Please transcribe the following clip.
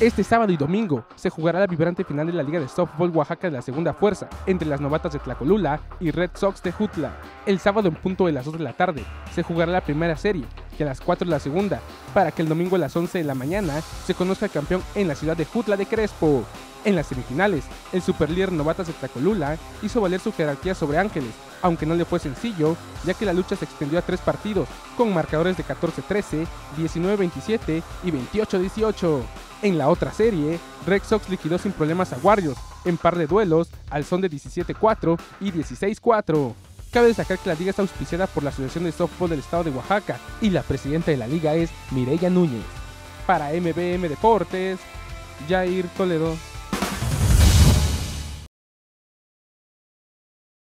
Este sábado y domingo se jugará la vibrante final de la Liga de Softball Oaxaca de la Segunda Fuerza entre las Novatas de Tlacolula y Red Sox de Jutla. El sábado en punto de las 2 de la tarde se jugará la primera serie y a las 4 de la segunda, para que el domingo a las 11 de la mañana se conozca el campeón en la ciudad de Jutla de Crespo. En las semifinales, el superlíder Novatas de Tlacolula hizo valer su jerarquía sobre Ángeles, aunque no le fue sencillo, ya que la lucha se extendió a 3 partidos, con marcadores de 14-13, 19-27 y 28-18. En la otra serie, Red Sox liquidó sin problemas a Warriors, en par de duelos, al son de 17-4 y 16-4. Cabe destacar que la liga está auspiciada por la Asociación de Softball del Estado de Oaxaca y la presidenta de la liga es Mireya Núñez. Para MBM Deportes, Jair Toledo.